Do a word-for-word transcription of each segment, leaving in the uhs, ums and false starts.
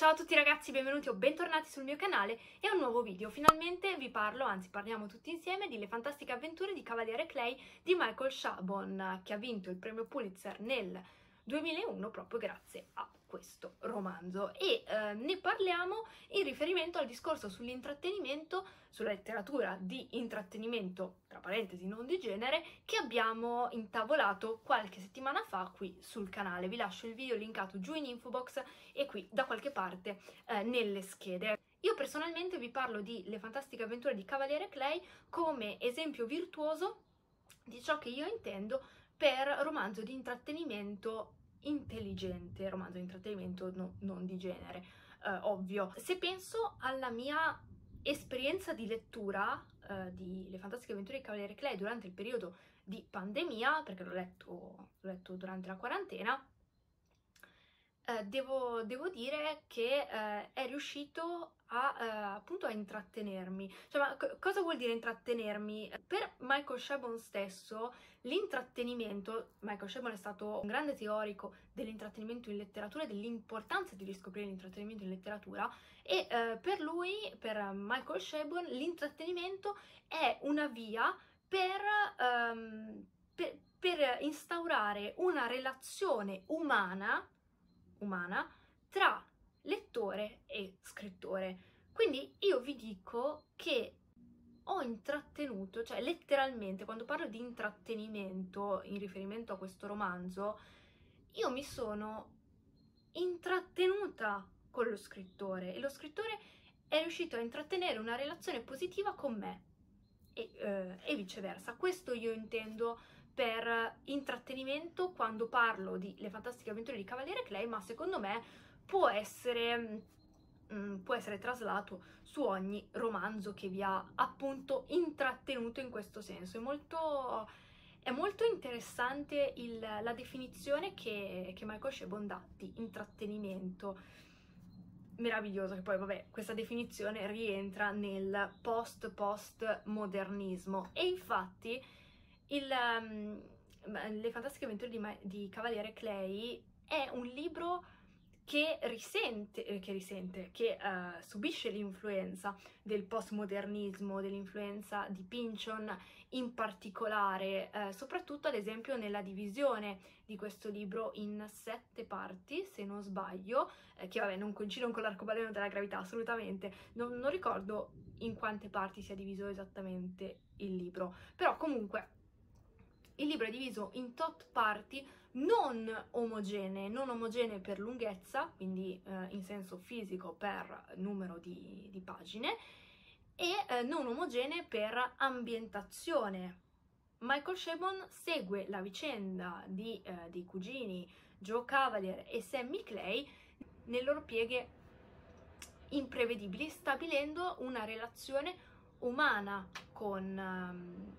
Ciao a tutti ragazzi, benvenuti o bentornati sul mio canale e a un nuovo video. Finalmente vi parlo, anzi parliamo tutti insieme, di Le fantastiche avventure di Cavaliere Clay di Michael Chabon, che ha vinto il premio Pulitzer nel duemilauno proprio grazie a questo romanzo. E eh, ne parliamo in riferimento al discorso sull'intrattenimento, sulla letteratura di intrattenimento, tra parentesi non di genere, che abbiamo intavolato qualche settimana fa qui sul canale. Vi lascio il video linkato giù in info box e qui da qualche parte eh, nelle schede. Io personalmente vi parlo di Le fantastiche avventure di Cavaliere Clay come esempio virtuoso di ciò che io intendo per romanzo di intrattenimento intelligente, romanzo di intrattenimento no, non di genere, eh, ovvio. Se penso alla mia esperienza di lettura eh, di Le fantastiche avventure di Cavaliere Clay durante il periodo di pandemia, perché l'ho letto, l'ho letto durante la quarantena, eh, devo, devo dire che eh, è riuscito a, eh, appunto a intrattenermi. Cioè, ma cosa vuol dire intrattenermi? Per Michael Chabon stesso l'intrattenimento, Michael Chabon è stato un grande teorico dell'intrattenimento in letteratura e dell'importanza di riscoprire l'intrattenimento in letteratura, e eh, per lui, per Michael Chabon, l'intrattenimento è una via per, ehm, per, per instaurare una relazione umana umana tra lettore e scrittore. Quindi io vi dico che ho intrattenuto, cioè letteralmente quando parlo di intrattenimento in riferimento a questo romanzo, io mi sono intrattenuta con lo scrittore e lo scrittore è riuscito a intrattenere una relazione positiva con me e, eh, e viceversa. Questo io intendo per intrattenimento quando parlo di Le fantastiche avventure di Cavaliere Clay, ma secondo me può essere, mm, può essere traslato su ogni romanzo che vi ha appunto intrattenuto in questo senso. È molto, è molto interessante il, la definizione che, che Michael Chabon dà di intrattenimento. Meraviglioso, che poi vabbè questa definizione rientra nel post-post-modernismo e infatti il, um, Le fantastiche avventure di, di Cavaliere Clay è un libro che risente, eh, che, risente, che uh, subisce l'influenza del postmodernismo, dell'influenza di Pynchon in particolare, eh, soprattutto ad esempio nella divisione di questo libro in sette parti, se non sbaglio, eh, che vabbè non coincidono con l'arcobaleno della gravità assolutamente, non, non ricordo in quante parti sia diviso esattamente il libro, però comunque il libro è diviso in tot parti non omogenee, non omogenee per lunghezza, quindi eh, in senso fisico per numero di, di pagine, e eh, non omogenee per ambientazione. Michael Chabon segue la vicenda di, eh, dei cugini Joe Cavalier e Sammy Clay nelle loro pieghe imprevedibili, stabilendo una relazione umana con... Um,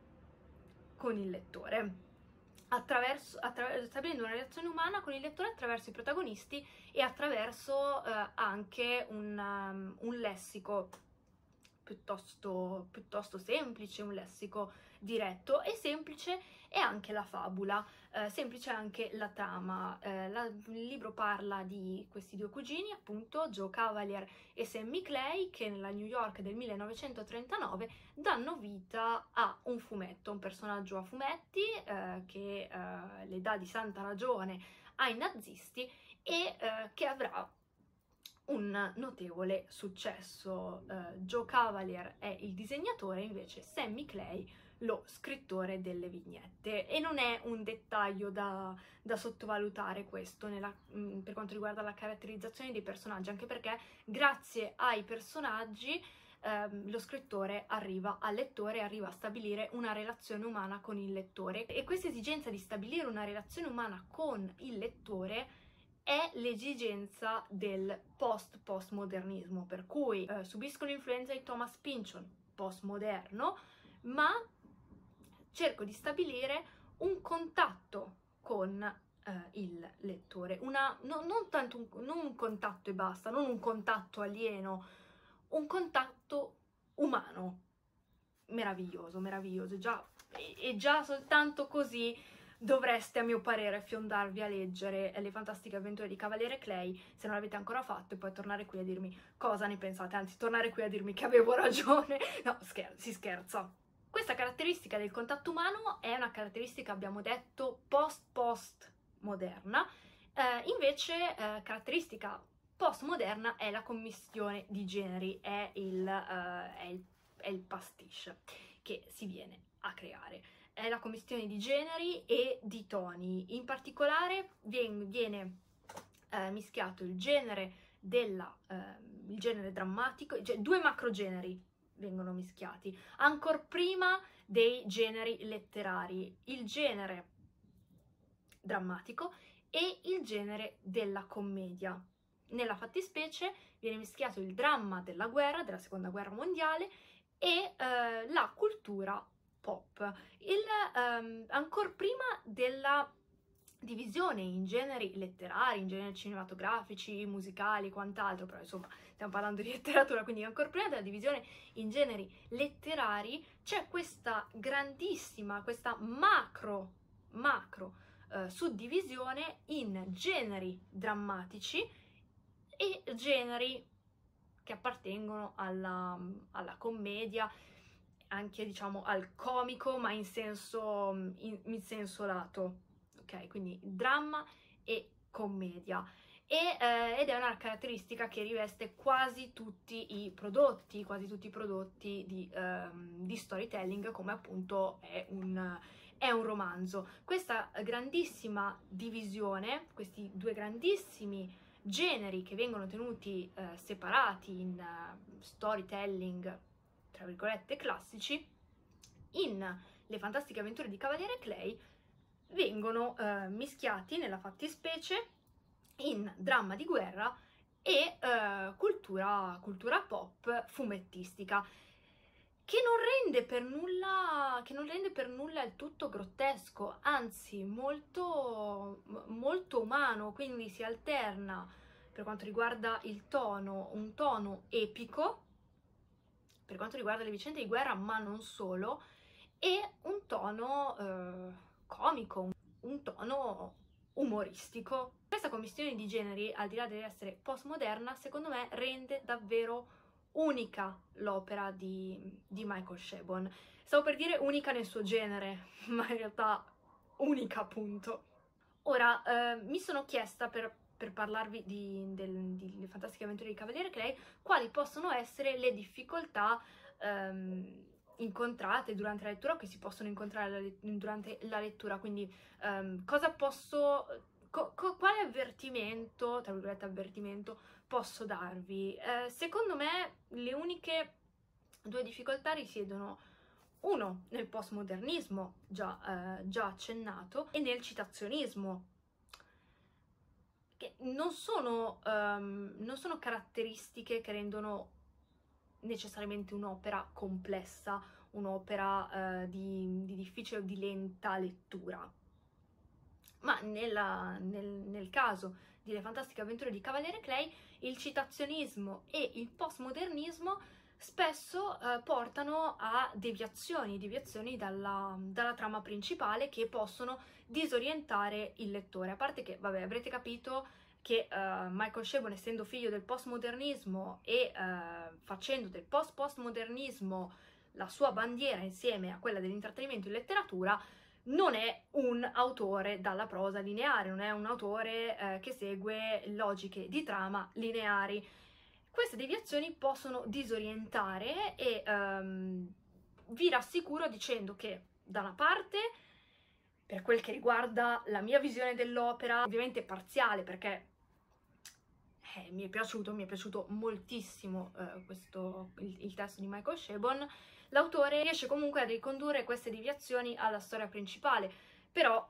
con il lettore, attraverso, attraverso, stabilendo una relazione umana con il lettore attraverso i protagonisti e attraverso eh, anche un, um, un lessico piuttosto, piuttosto semplice, un lessico diretto, e semplice è anche la fabula, eh, semplice anche la trama. Eh, la, il libro parla di questi due cugini, appunto Joe Cavalier e Sammy Clay, che nella New York del millenovecentotrentanove danno vita a un fumetto, un personaggio a fumetti eh, che eh, le dà di santa ragione ai nazisti e eh, che avrà un notevole successo. Uh, Joe Cavalier è il disegnatore, invece Sammy Clay lo scrittore delle vignette, e non è un dettaglio da, da sottovalutare questo nella, mh, per quanto riguarda la caratterizzazione dei personaggi, anche perché grazie ai personaggi ehm, lo scrittore arriva al lettore, arriva a stabilire una relazione umana con il lettore, e questa esigenza di stabilire una relazione umana con il lettore è l'esigenza del post-postmodernismo, per cui eh, subisco l'influenza di Thomas Pynchon, postmoderno, ma cerco di stabilire un contatto con eh, il lettore, una, no, non tanto un, non un contatto e basta, non un contatto alieno, un contatto umano. Meraviglioso, meraviglioso, già, e, e già soltanto così dovreste, a mio parere, fiondarvi a leggere Le fantastiche avventure di Cavaliere Clay, se non l'avete ancora fatto, e poi tornare qui a dirmi cosa ne pensate, anzi tornare qui a dirmi che avevo ragione. No, scher- si scherza. Questa caratteristica del contatto umano è una caratteristica, abbiamo detto, post-post moderna, eh, invece eh, caratteristica postmoderna è la commistione di generi, è il, uh, è il, è il pastiche che si viene a creare. È la commistione di generi e di toni. In particolare viene, viene uh, mischiato il genere, della, uh, il genere drammatico, cioè due macrogeneri vengono mischiati, ancor prima dei generi letterari, il genere drammatico e il genere della commedia. Nella fattispecie viene mischiato il dramma della guerra, della seconda guerra mondiale, e eh, la cultura pop. Il, ehm, ancor prima della divisione in generi letterari, in generi cinematografici, musicali, quant'altro, però insomma stiamo parlando di letteratura, quindi ancora prima della divisione in generi letterari c'è questa grandissima, questa macro, macro eh, suddivisione in generi drammatici e generi che appartengono alla, alla commedia, anche diciamo al comico, ma in senso, in, in senso lato, ok? Quindi dramma e commedia. E, eh, ed è una caratteristica che riveste quasi tutti i prodotti, quasi tutti i prodotti di, ehm, di storytelling, come appunto è un, è un romanzo. Questa grandissima divisione, questi due grandissimi generi che vengono tenuti eh, separati in uh, storytelling, tra virgolette, classici, in Le fantastiche avventure di Cavaliere Clay vengono uh, mischiati nella fattispecie in dramma di guerra e uh, cultura, cultura pop fumettistica, che non rende per nulla, che non rende per nulla il tutto grottesco, anzi molto, molto umano, quindi si alterna per quanto riguarda il tono, un tono epico, per quanto riguarda le vicende di guerra, ma non solo, e un tono eh, comico, un tono umoristico. Questa commistione di generi, al di là di essere postmoderna, secondo me rende davvero unica l'opera di, di Michael Chabon. Stavo per dire unica nel suo genere, ma in realtà unica, appunto. Ora, eh, mi sono chiesta per, per parlarvi di, del, di Le fantastiche avventure di Cavaliere Clay quali possono essere le difficoltà ehm, incontrate durante la lettura o che si possono incontrare la, durante la lettura, quindi ehm, cosa posso... Co, co, quale avvertimento, tra virgolette avvertimento, posso darvi? Eh, secondo me le uniche due difficoltà risiedono, uno, nel postmodernismo, già, eh, già accennato, e nel citazionismo, che non sono, um, non sono caratteristiche che rendono necessariamente un'opera complessa, un'opera uh, di, di difficile o di lenta lettura. Ma nella, nel, nel caso di Le fantastiche avventure di Cavaliere Clay, il citazionismo e il postmodernismo spesso eh, portano a deviazioni, deviazioni dalla, dalla trama principale, che possono disorientare il lettore. A parte che, vabbè, avrete capito che uh, Michael Chabon, essendo figlio del postmodernismo e uh, facendo del post-postmodernismo la sua bandiera insieme a quella dell'intrattenimento in letteratura, non è un autore dalla prosa lineare, non è un autore eh, che segue logiche di trama lineari. Queste deviazioni possono disorientare e um, vi rassicuro dicendo che, da una parte, per quel che riguarda la mia visione dell'opera, ovviamente parziale, perché eh, mi è piaciuto, mi è piaciuto moltissimo eh, questo, il, il testo di Michael Chabon, l'autore riesce comunque a ricondurre queste deviazioni alla storia principale, però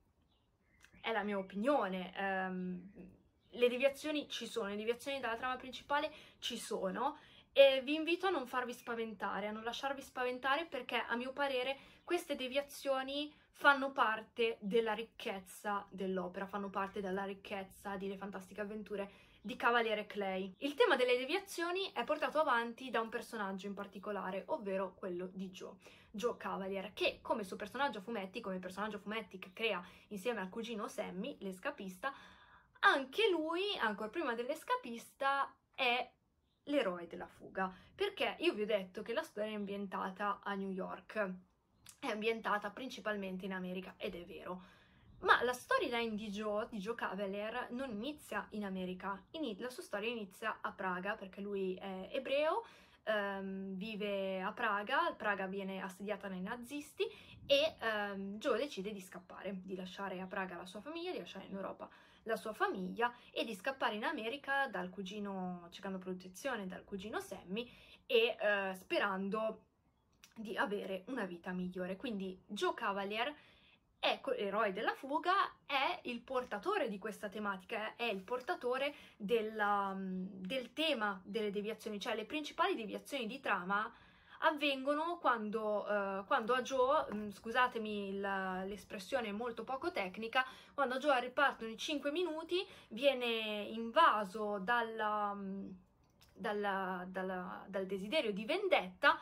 è la mia opinione, ehm, le deviazioni ci sono, le deviazioni dalla trama principale ci sono, e vi invito a non farvi spaventare, a non lasciarvi spaventare, perché a mio parere queste deviazioni fanno parte della ricchezza dell'opera, fanno parte della ricchezza di Le fantastiche avventure di Cavaliere Clay. Il tema delle deviazioni è portato avanti da un personaggio in particolare, ovvero quello di Joe. Joe Cavalier, che come suo personaggio a fumetti, come personaggio a fumetti che crea insieme al cugino Sammy, l'escapista, anche lui, ancora prima dell'escapista, è l'eroe della fuga. Perché io vi ho detto che la storia è ambientata a New York, è ambientata principalmente in America, ed è vero. Ma la storyline di Joe, di Joe Cavalier, non inizia in America, Ini- la sua storia inizia a Praga, perché lui è ebreo, ehm, vive a Praga, Praga viene assediata dai nazisti e ehm, Joe decide di scappare, di lasciare a Praga la sua famiglia, di lasciare in Europa la sua famiglia e di scappare in America dal cugino, cercando protezione dal cugino Sammy e eh, sperando di avere una vita migliore. Quindi Joe Cavalier, è l'eroe della fuga, è il portatore di questa tematica, è il portatore della, del tema delle deviazioni, cioè le principali deviazioni di trama avvengono quando, uh, quando a Joe, mh, scusatemi l'espressione molto poco tecnica, quando a Joe ripartono i cinque minuti, viene invaso dalla, dalla, dalla, dal desiderio di vendetta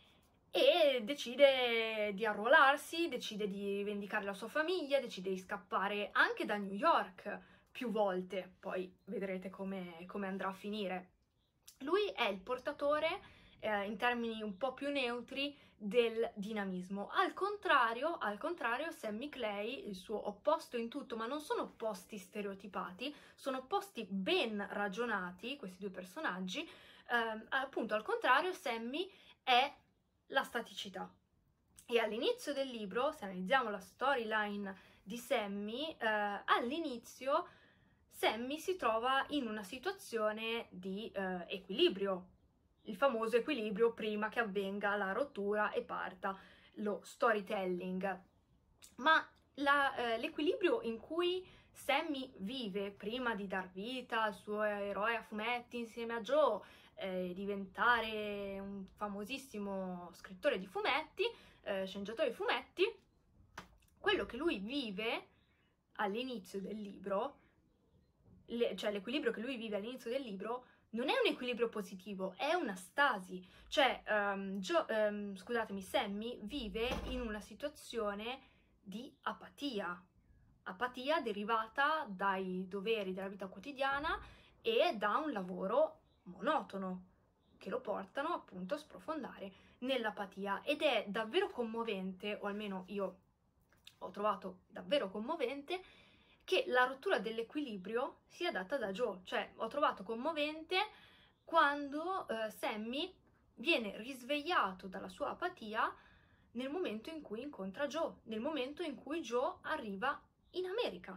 e decide di arruolarsi, decide di vendicare la sua famiglia, decide di scappare anche da New York più volte, poi vedrete come, come andrà a finire. Lui è il portatore, eh, in termini un po' più neutri, del dinamismo. Al contrario, al contrario, Sammy Clay, il suo opposto in tutto, ma non sono opposti stereotipati, sono opposti ben ragionati, questi due personaggi. Eh, appunto, al contrario, Sammy è la staticità. E all'inizio del libro, se analizziamo la storyline di Sammy, eh, all'inizio Sammy si trova in una situazione di eh, equilibrio, il famoso equilibrio prima che avvenga la rottura e parta lo storytelling. Ma eh, l'equilibrio in cui Sammy vive prima di dar vita al suo eroe a fumetti insieme a Joe, eh, diventare un famosissimo scrittore di fumetti, eh, sceneggiatore di fumetti, quello che lui vive all'inizio del libro, le, cioè l'equilibrio che lui vive all'inizio del libro, non è un equilibrio positivo, è una stasi. Cioè, um, Joe, um, scusatemi, Sammy vive in una situazione di apatia. Apatia derivata dai doveri della vita quotidiana e da un lavoro monotono, che lo portano appunto a sprofondare nell'apatia. Ed è davvero commovente, o almeno io ho trovato davvero commovente, che la rottura dell'equilibrio sia data da Joe. Cioè, ho trovato commovente quando eh, Sammy viene risvegliato dalla sua apatia nel momento in cui incontra Joe, nel momento in cui Joe arriva in America.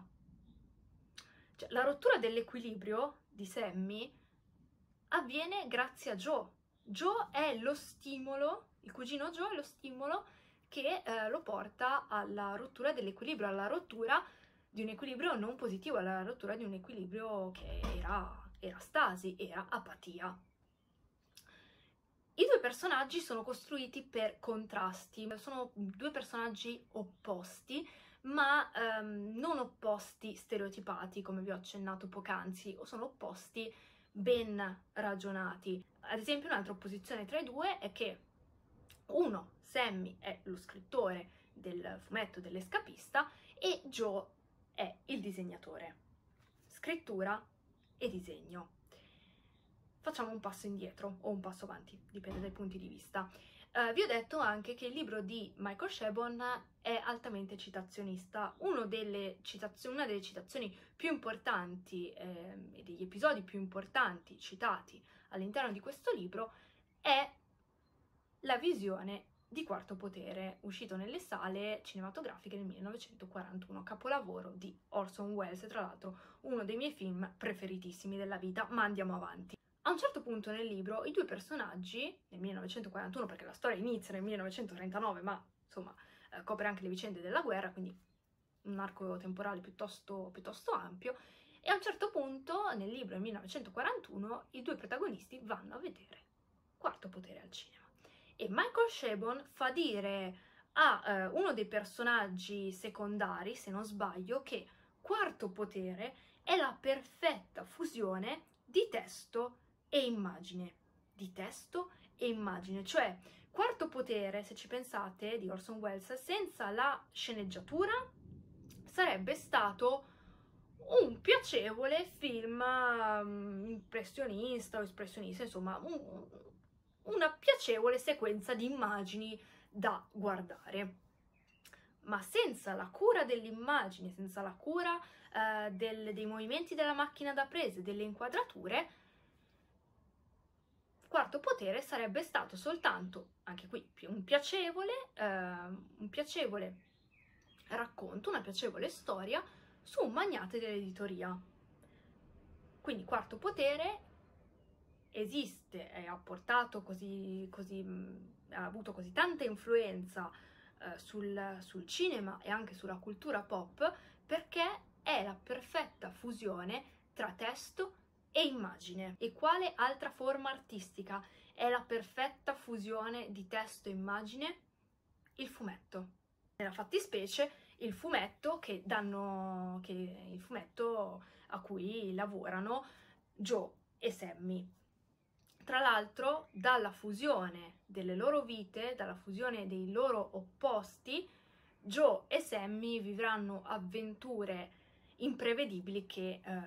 Cioè, la rottura dell'equilibrio di Sammy avviene grazie a Joe. Joe è lo stimolo, il cugino Joe è lo stimolo che eh, lo porta alla rottura dell'equilibrio, alla rottura di un equilibrio non positivo, alla rottura di un equilibrio che era, era stasi, era apatia. I due personaggi sono costruiti per contrasti, sono due personaggi opposti, ma um, non opposti stereotipati, come vi ho accennato poc'anzi, o sono opposti ben ragionati. Ad esempio, un'altra opposizione tra i due è che uno, Sammy, è lo scrittore del fumetto dell'escapista e Joe è il disegnatore. Scrittura e disegno. Facciamo un passo indietro o un passo avanti, dipende dai punti di vista. Uh, vi ho detto anche che il libro di Michael Chabon è altamente citazionista. Uno delle citazio- una delle citazioni più importanti eh, e degli episodi più importanti citati all'interno di questo libro è la visione di Quarto Potere, uscito nelle sale cinematografiche nel millenovecentoquarantuno, capolavoro di Orson Welles, tra l'altro uno dei miei film preferitissimi della vita, ma andiamo avanti. A un certo punto nel libro i due personaggi, nel millenovecentoquarantuno perché la storia inizia nel millenovecentotrentanove, ma insomma eh, copre anche le vicende della guerra, quindi un arco temporale piuttosto, piuttosto ampio, e a un certo punto nel libro nel millenovecentoquarantuno i due protagonisti vanno a vedere Quarto Potere al cinema. E Michael Chabon fa dire a eh, uno dei personaggi secondari, se non sbaglio, che Quarto Potere è la perfetta fusione di testo e immagine, di testo e immagine, cioè Quarto Potere, se ci pensate, di Orson Welles, senza la sceneggiatura sarebbe stato un piacevole film um, impressionista o espressionista, insomma, un, una piacevole sequenza di immagini da guardare. Ma senza la cura dell'immagine, senza la cura eh, del, dei movimenti della macchina da prese, delle inquadrature, Quarto Potere sarebbe stato soltanto, anche qui, un piacevole, eh, un piacevole racconto, una piacevole storia su un magnate dell'editoria. Quindi Quarto Potere esiste e ha portato così, così ha avuto così tanta influenza eh, sul, sul cinema e anche sulla cultura pop, perché è la perfetta fusione tra testo e immagine. E quale altra forma artistica è la perfetta fusione di testo e immagine? Il fumetto. Nella fattispecie il fumetto che danno che il fumetto a cui lavorano Joe e Sammy. Tra l'altro, dalla fusione delle loro vite, dalla fusione dei loro opposti, Joe e Sammy vivranno avventure imprevedibili che eh,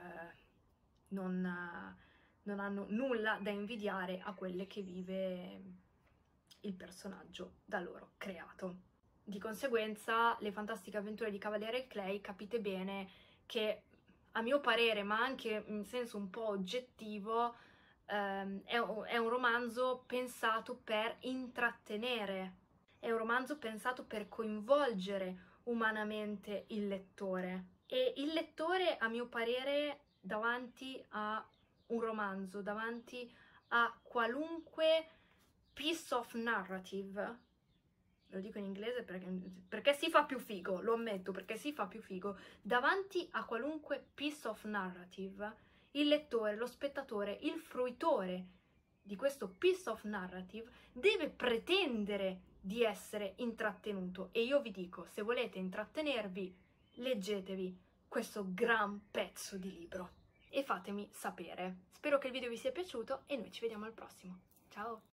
non, non hanno nulla da invidiare a quelle che vive il personaggio da loro creato. Di conseguenza, Le fantastiche avventure di Cavaliere Clay, capite bene che, a mio parere, ma anche in senso un po' oggettivo, ehm, è, un, è un romanzo pensato per intrattenere, è un romanzo pensato per coinvolgere umanamente il lettore. E il lettore, a mio parere, davanti a un romanzo, davanti a qualunque piece of narrative, lo dico in inglese perché, perché si fa più figo, lo ammetto, perché si fa più figo, davanti a qualunque piece of narrative, il lettore, lo spettatore, il fruitore di questo piece of narrative deve pretendere di essere intrattenuto. E io vi dico, se volete intrattenervi, leggetevi questo gran pezzo di libro e fatemi sapere. Spero che il video vi sia piaciuto e noi ci vediamo al prossimo. Ciao!